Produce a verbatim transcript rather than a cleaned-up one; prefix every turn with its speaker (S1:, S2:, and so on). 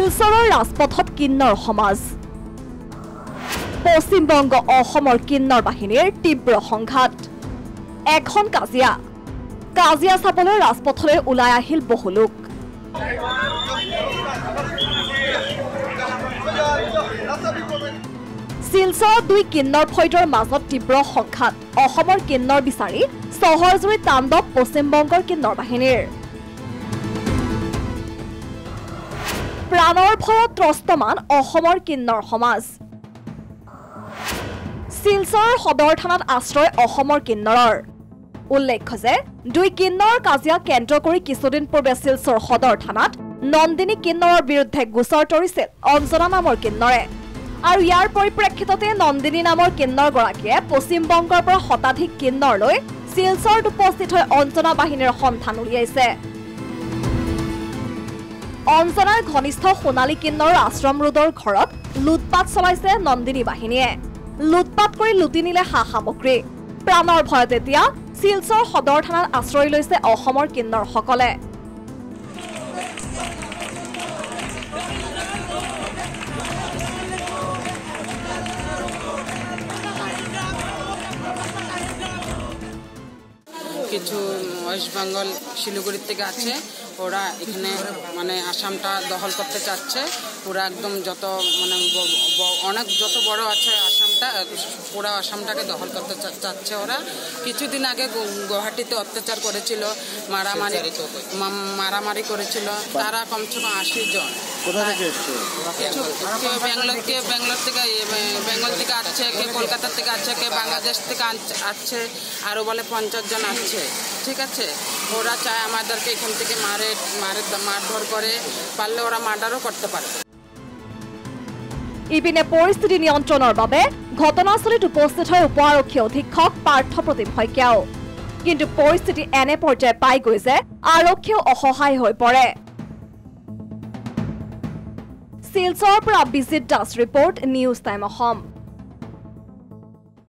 S1: শিলচৰৰ ৰাজপথত কিন্নৰ সমাজ পশ্চিমবংগ অসমৰ কিন্নৰ বাহিনীৰ তীব্ৰ সংঘাত এখন কাজিয়া কাজিয়া চাবলৈ ৰাজপথলৈ ওলাই আহিল বহু লোক শিলচৰত দুই কিন্নৰ ফৈদৰ মাজত তীব্ৰ সংঘাত অসমৰ কিন্নৰ বিচাৰি চহৰজুৰি তাণ্ডৱ পশ্চিমবংগৰ কিন্নৰ বাহিনীৰ প্ৰাণৰ ভয়ত ত্ৰস্তমান অসমৰ কিন্নৰ সমাজ শিলচৰৰ সদৰ থানাত আশ্ৰয় অসমৰ কিন্নৰৰ উল্লেখ্য যে দুই কিন্নৰ কাজিয়া কেন্দ্ৰ কৰি কিছুদিন পূৰ্বে শিলচৰ সদৰ থানাত নন্দিনী কিন্নৰৰ বিৰুদ্ধে গোচৰ তৰিছিল অঞ্জনা নামৰ কিন্নৰে আৰু ইয়াৰ পৰিপ্ৰেক্ষিততে নন্দিনী নামৰ কিন্নৰগৰাকীয়ে পশ্চিমবংগৰ পৰা শতাধিক কিন্নৰ লৈ শিলচৰত উপস্থিত হৈ অঞ্জনা বাহিনীৰ সন্ধান উলিয়াইছে অঞ্জনাৰ ঘনিষ্ঠ সোণালী কিন্নৰ আশ্ৰম ৰোডৰ ঘৰত লুটপাট চলাইছে নন্দিনী বাহিনীয়ে লুটপাট কৰি লুটি নিলে সা সামগ্ৰী প্ৰাণৰ ভয়ত এতিয়া শিলচৰ সদৰ থানাত আশ্ৰয় লৈছে অসমৰ কিন্নৰসকলে
S2: কিছু ওয়েস্ট বেঙ্গল শিলিগুড়ি থেকে আছে ওরা এখানে মানে আসামটা দখল করতে চাচ্ছে পুরা একদম যত মানে অনেক যত বড় আছে আসামটা পুরা আসামটাকে দখল করতে চাচ্ছে ওরা কিছুদিন আগে গুয়াহাটিতে অত্যাচার করেছিল মারামারি মারামারি করেছিল তারা কমসে কম আশি জন কিছু কেউ ব্যাঙ্গালোর কে ব্যাঙ্গালোর থেকে বেঙ্গল থেকে আসছে কে কলকাতা থেকে আসছে কে বাংলাদেশ থেকে আসছে আরও বলে পঞ্চাশ জন আসছে ঠিক আছে ওরা চায় আমাদেরকে এখান থেকে মারে মারে মারধর করে পারলে ওরা মার্ডারও করতে পারে
S1: ইপিনে পৰিস্থিতি নিয়ন্ত্ৰণৰ বাবে ঘটনাস্থলীত উপস্থিত হৈ উপ আৰক্ষী অধীক্ষক পাৰ্থ প্ৰতিম শইকীয়াও কিন্তু পৰিস্থিতি এনে পৰ্যায় পাই গৈ যে আৰক্ষীও অসহায় হৈ পৰে শিলচৰৰ পৰা Bijit Das report news time Assam.